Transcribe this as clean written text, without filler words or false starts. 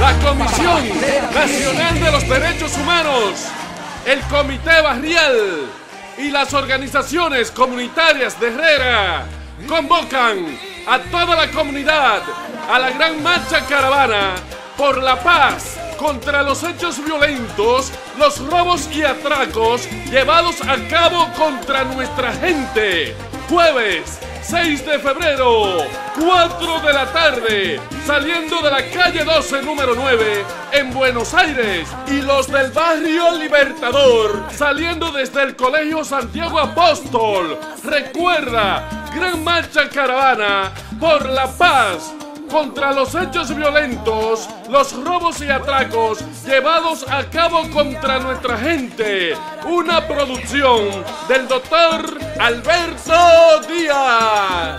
la Comisión Nacional de los Derechos Humanos, el Comité Barrial y las organizaciones comunitarias de Herrera convocan a toda la comunidad a la gran marcha caravana por la paz contra los hechos violentos, los robos y atracos llevados a cabo contra nuestra gente. Jueves 6 de febrero, 4 de la tarde, saliendo de la calle 12, número 9, en Buenos Aires. Y los del barrio Libertador, saliendo desde el Colegio Santiago Apóstol. Recuerda, gran marcha caravana por la paz contra los hechos violentos, los robos y atracos llevados a cabo contra nuestra gente. Una producción del doctor Alberto Díaz.